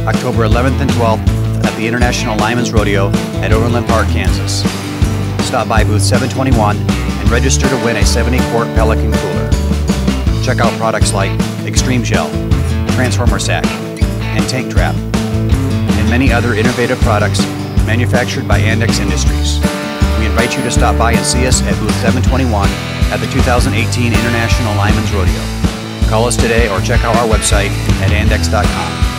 October 11th and 12th at the International Lineman's Rodeo at Overland Park, Kansas. Stop by booth 721 and register to win a 70-quart Pelican cooler. Check out products like Extreme Gel, Transformer Sack, and Tank Trap, and many other innovative products manufactured by Andex Industries. We invite you to stop by and see us at booth 721 at the 2018 International Lineman's Rodeo. Call us today or check out our website at andex.com.